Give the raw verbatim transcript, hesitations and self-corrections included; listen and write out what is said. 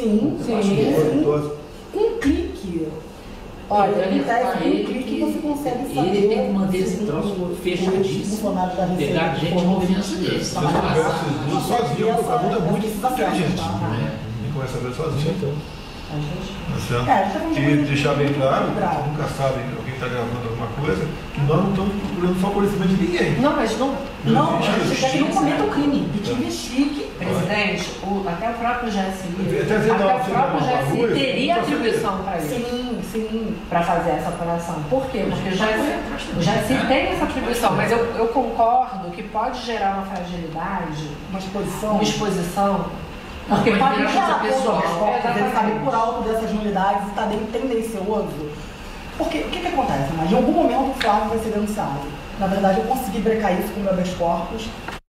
Sim, sim, sim. Com um clique. Olha, ele tá com um clique você consegue saber. Ele tem que manter esse troço fechadíssimo. Pegar a gente de confiança dele. Se eu converso esses dois sozinho, a muda é muito inteligente. Ele começa a ver sozinho, então. E deixar bem claro, nunca sabe alguém está gravando alguma coisa, que nós não estamos procurando favorecimento de ninguém. Não, mas não. Não, a gente quer que não cometa o crime. Que te É. investigue. Presidente, o, até o próprio G S I, Até até, até o próprio G S I teria não atribuição para isso. Sim, sim. Para fazer essa apuração. Por quê? Porque o G S I, o G S I tem essa atribuição, mas eu, eu concordo que pode gerar uma fragilidade, Uma exposição. uma exposição. Porque Porque pode pode gerar gerar pessoal. pessoas, ele sabe por alto dessas nulidades e está tendencioso. Porque o que, que acontece? Mas em algum momento o Flávio vai ser denunciado. Na verdade, eu consegui brecar isso com o meu habeas corpus.